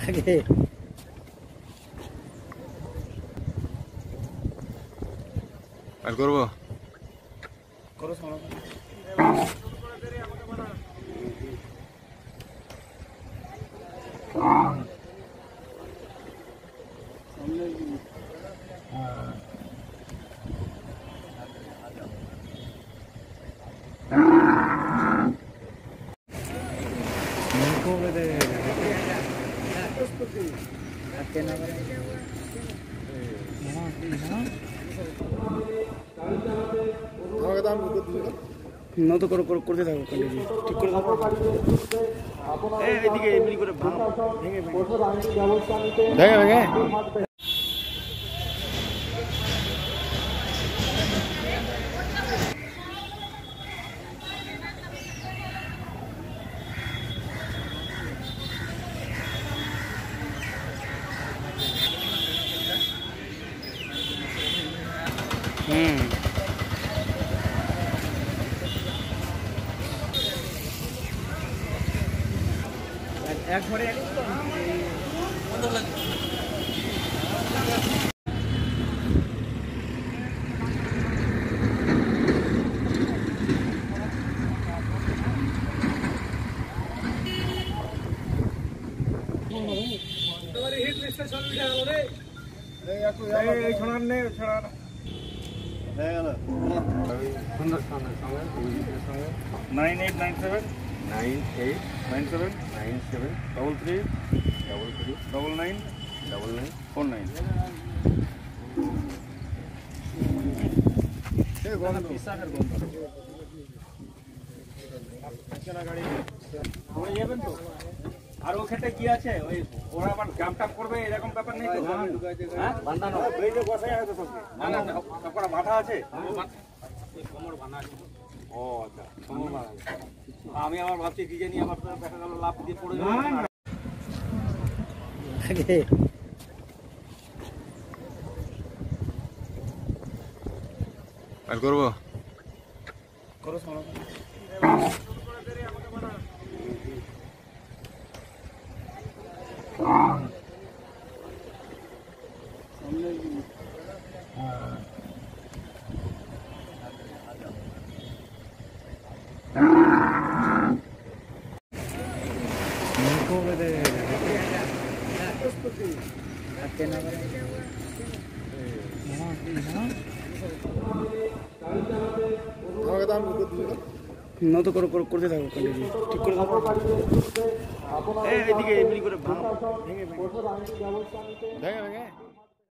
আগে আর করবো করো সমাধান নত করো করতে থাকো কন্টিনিউ ঠিক করে থাকো এইদিকে এমনি করে ভেঙে ভেঙে ভেঙে একবারে হিট লিস্টে চলে গেল রে এই ছড়ান নে ছড়া হয়ে গেল সুন্দর সঙ্গে 9897 9897 97 33 99 49 এই গন্ধ পিসার গন্ধ আজকের গাড়ি ওই যাবেন তো আর ও ক্ষেত্রে কি আছে ওই ওরা আবার জাম টাপ করবে এরকম ব্যাপার নেই তো হ্যাঁ বাঁধানো এই যে বসাই আছে তো না না সবকটা বাঁধা আছে কোমর বাঁধা আছে ও আচ্ছা কোমর বাঁধা আছে আমি আবার ভাবছি ডিজাইন আবার দেখা গেল লাভ দিয়ে পড়ে যাবে আগে আর করবো করো সমাধান নত করো করতে থাকো কন্টিনিউ ঠিক করে থাকো এইদিকে এমনি করে ভেঙে ভেঙে